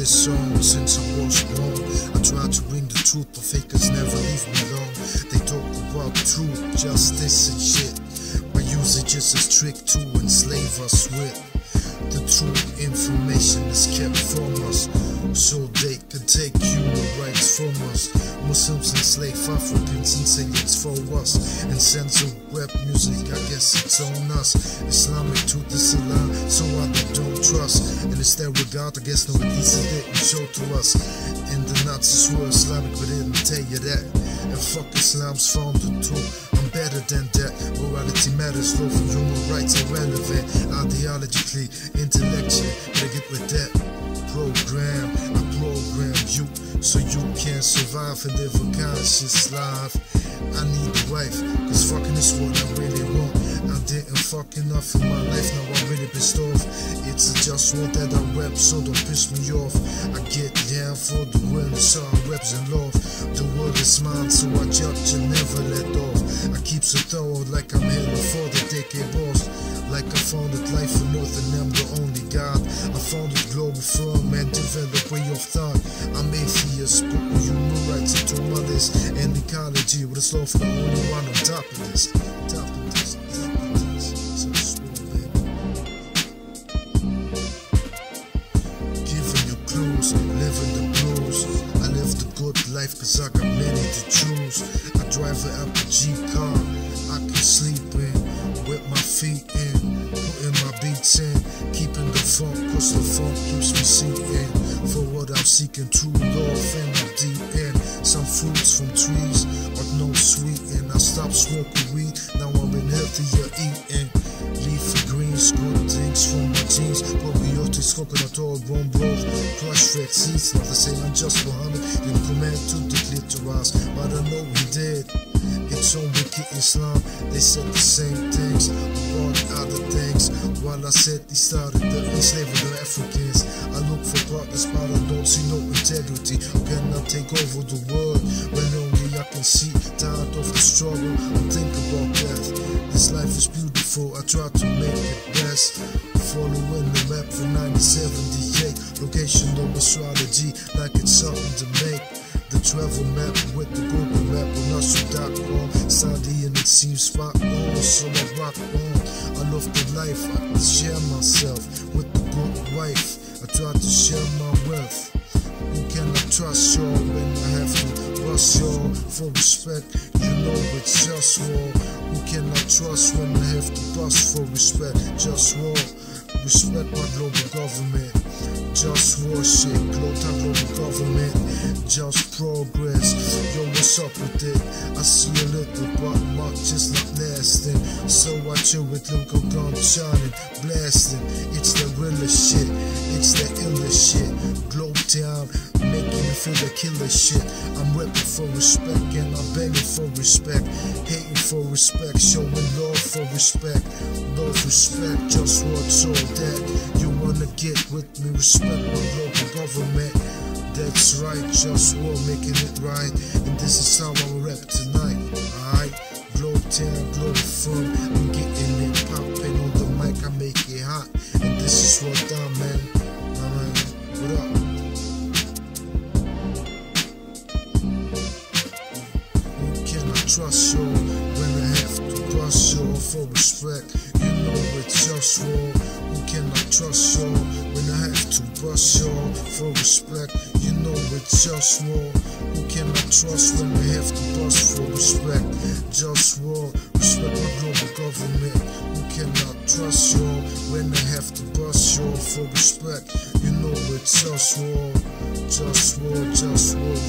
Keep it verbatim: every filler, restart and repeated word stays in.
this song since I was born. I try to bring the truth, but fakers never leave me alone. They talk about truth, justice and shit. My usage is a trick to enslave us with. The true information is kept from us, so they can take human rights from us. Muslims enslave Africans and say it's for us. In sense of rap music, I guess it's on us. Islamic truth is a lie, so I don't trust. And it's their regard, I guess no one easy didn't show to us. And the Nazis were Islamic, but didn't tell you that. And fuck Islam's founder too. I'm better than that. Morality matters, law for human rights are relevant. Ideologically, intellectually, better get with that. Program, I program you so you can survive and live a conscious life. I need a wife, cause fucking is what I really want. I didn't fuck enough in my life, now I'm really pissed off. It's a just one that I rap, so don't piss me off. I get down for the win, so I reps and love. The world is mine, so I judge and never let off. I keep so thorough like I'm here for the decade boss. Like I founded life on earth and I'm the only God. I founded global firm and developed way of thought. I'm atheist, but with human rights into my list. And ecology with a slow for the only one on top of this. Top of this, top of this. So smooth, giving you clues, living the blues. I live the good life cause I got many to choose. I drive an Apple G car, I can sleep in with my feet in, putting my beats in, keeping the funk, cause the funk keeps me seeking. For what I'm seeking, true love and I'm deep in. Some fruits from trees are no sweet, and I stopped smoking weed, now I'm in healthier eating. Leafy greens, good things from my jeans, probiotics, coconut oil, rum broth, crushed red seeds. Not to say I'm just Muhammad, didn't command to the clitoris, but I know he did. It's on wicked Islam, they said the same things about other things. While I said they started the enslaving the Africans. I look for partners, but I don't see no integrity. How can I take over the world when only I can see? Tired of the struggle, I'm thinking about death. This life is beautiful, I try to make it best. Following the map from nineteen seventy-eight. Location of astrology, like it's something to make. The travel map with the Google map on Nasu dot com. Saudi and it seems spot on, so I rock on. I love the life, I can share myself with the good wife. I try to share my wealth. Who can I trust y'all when I have to trust y'all for respect? You know it's just war. Who can I trust when I have to bust for respect? Just war. Respect my global government. Just war shit, global government. Just progress. Yo, what's up with it? I see a little, but much is not lasting. So I chill with little gun shining, blasting. It's the realest shit. It's the illest shit. Globe town, making me feel the killer shit. I'm repping for respect and I'm begging for respect. Hating for respect, showing love for respect. Love, respect, just what's all that you wanna get with me. Respect my global government. That's right, just war, making it right. And this is how I rap tonight. Alright, Globe Town, Globe Fun. I'm getting it popping on the mic, I make it hot. And this is what I'm, man. Alright, what up? Who can I trust y'all when I have to trust y'all for respect? You know it's just war. Who can I trust y'all when I have to bust y'all for respect? You know it's just war. Who can I trust when I have to bust for respect? Just war. Respect my global government. Who can I trust y'all when I have to bust y'all for respect? You know it's just war. Just war, just war,